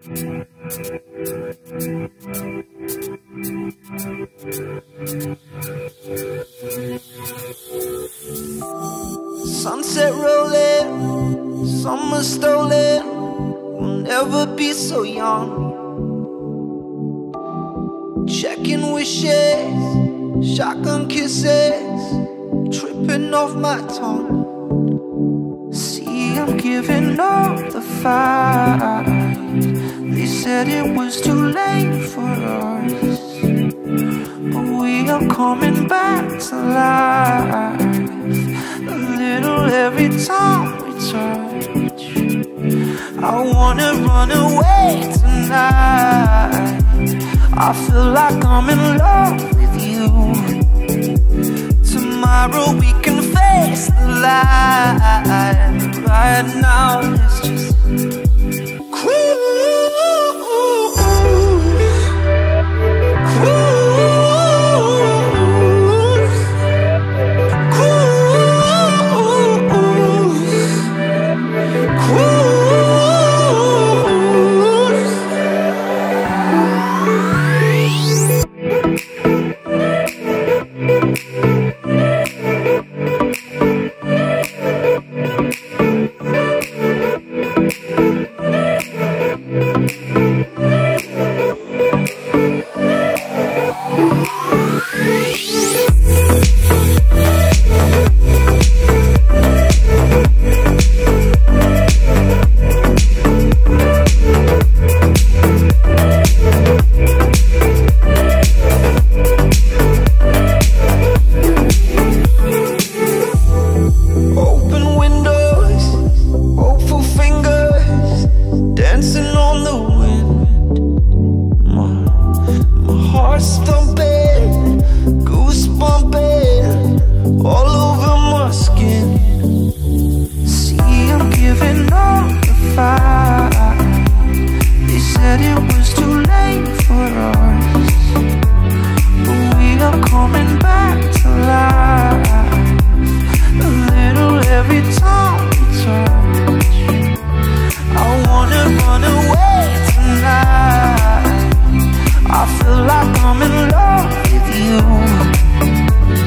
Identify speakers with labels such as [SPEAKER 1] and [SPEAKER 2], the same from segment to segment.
[SPEAKER 1] Sunset rolling, summer stolen. We'll never be so young. Checking wishes, shotgun kisses, tripping off my tongue. See, I'm giving up the fight. They said it was too late for us, but we are coming back to life. A little every time we touch. I wanna run away tonight. I feel like I'm in love with you. Tomorrow we can face the light. Right now let's just I feel like I'm in love with you.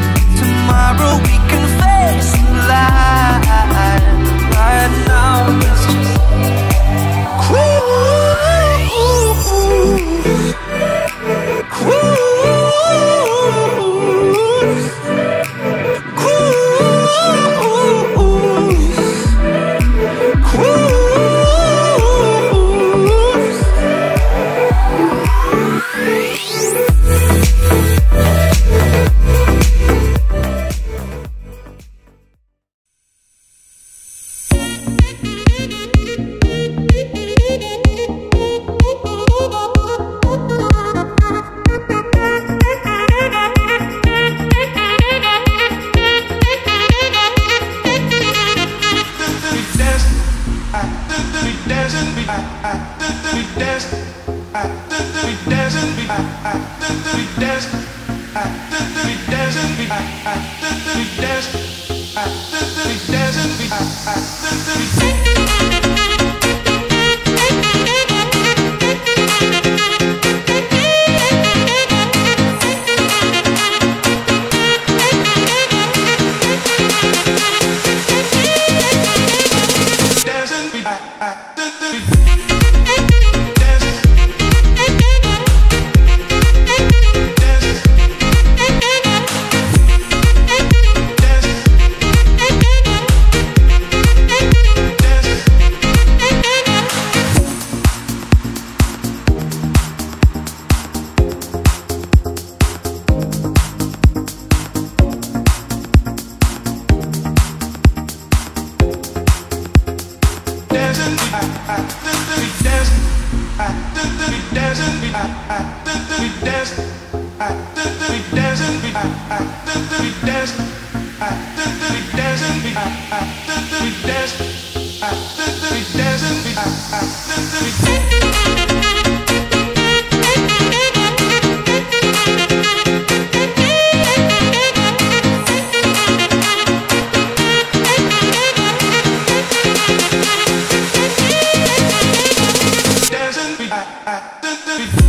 [SPEAKER 1] I